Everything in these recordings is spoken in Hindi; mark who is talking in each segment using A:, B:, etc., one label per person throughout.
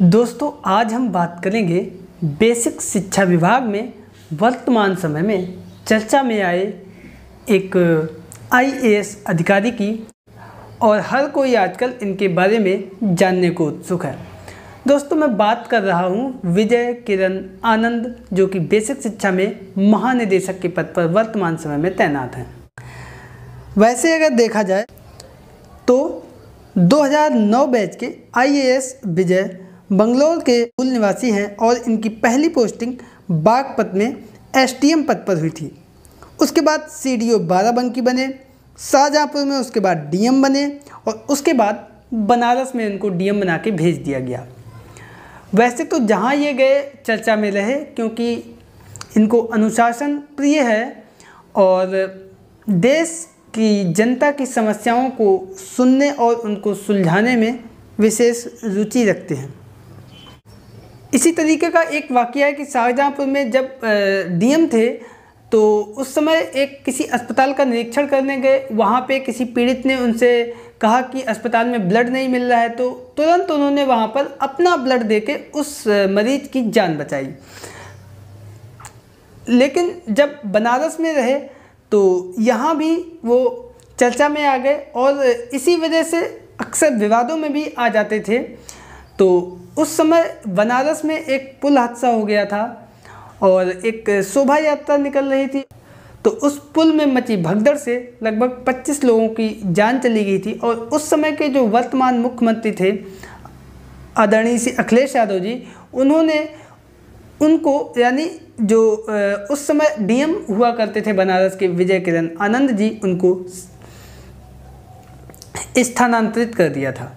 A: दोस्तों आज हम बात करेंगे बेसिक शिक्षा विभाग में वर्तमान समय में चर्चा में आए एक आईएएस अधिकारी की और हर कोई आजकल इनके बारे में जानने को उत्सुक है। दोस्तों मैं बात कर रहा हूं विजय किरण आनंद, जो कि बेसिक शिक्षा में महानिदेशक के पद पर वर्तमान समय में तैनात हैं। वैसे अगर देखा जाए तो 2009 बैच के आईएएस विजय बंगलौर के मूल निवासी हैं और इनकी पहली पोस्टिंग बागपत में एसटीएम पद पर हुई थी। उसके बाद सीडीओ बाराबंकी बने, शाहजहाँपुर में उसके बाद डीएम बने और उसके बाद बनारस में इनको डीएम बना के भेज दिया गया। वैसे तो जहाँ ये गए चर्चा में रहे, क्योंकि इनको अनुशासन प्रिय है और देश की जनता की समस्याओं को सुनने और उनको सुलझाने में विशेष रुचि रखते हैं। इसी तरीके का एक वाकया है कि शाहजहाँपुर में जब डीएम थे तो उस समय एक किसी अस्पताल का निरीक्षण करने गए। वहाँ पे किसी पीड़ित ने उनसे कहा कि अस्पताल में ब्लड नहीं मिल रहा है, तो तुरंत उन्होंने वहाँ पर अपना ब्लड देके उस मरीज की जान बचाई। लेकिन जब बनारस में रहे तो यहाँ भी वो चर्चा में आ गए और इसी वजह से अक्सर विवादों में भी आ जाते थे। तो उस समय बनारस में एक पुल हादसा हो गया था और एक शोभा यात्रा निकल रही थी, तो उस पुल में मची भगदड़ से लगभग 25 लोगों की जान चली गई थी। और उस समय के जो वर्तमान मुख्यमंत्री थे आदरणीय श्री अखिलेश यादव जी, उन्होंने उनको यानी जो उस समय डीएम हुआ करते थे बनारस के विजय किरण आनंद जी, उनको स्थानांतरित कर दिया था।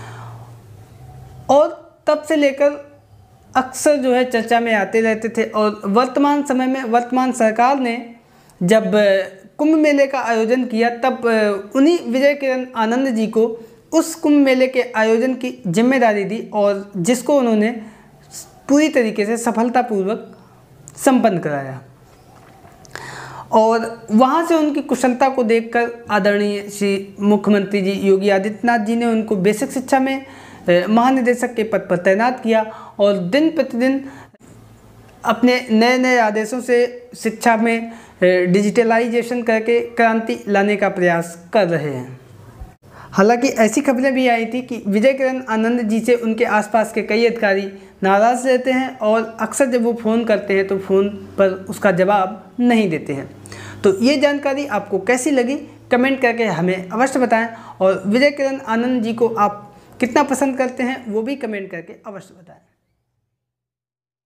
A: और तब से लेकर अक्सर जो है चर्चा में आते रहते थे। और वर्तमान समय में वर्तमान सरकार ने जब कुंभ मेले का आयोजन किया तब उन्हीं विजय किरण आनंद जी को उस कुंभ मेले के आयोजन की जिम्मेदारी दी और जिसको उन्होंने पूरी तरीके से सफलतापूर्वक संपन्न कराया। और वहाँ से उनकी कुशलता को देखकर आदरणीय श्री मुख्यमंत्री जी योगी आदित्यनाथ जी ने उनको बेसिक शिक्षा में महानिदेशक के पद पर तैनात किया और दिन प्रतिदिन अपने नए नए आदेशों से शिक्षा में डिजिटलाइजेशन करके क्रांति लाने का प्रयास कर रहे हैं। हालांकि ऐसी खबरें भी आई थी कि विजय किरण आनंद जी से उनके आसपास के कई अधिकारी नाराज़ रहते हैं और अक्सर जब वो फ़ोन करते हैं तो फ़ोन पर उसका जवाब नहीं देते हैं। तो ये जानकारी आपको कैसी लगी कमेंट करके हमें अवश्य बताएं और विजय किरण आनंद जी को आप कितना पसंद करते हैं वो भी कमेंट करके अवश्य बताएं।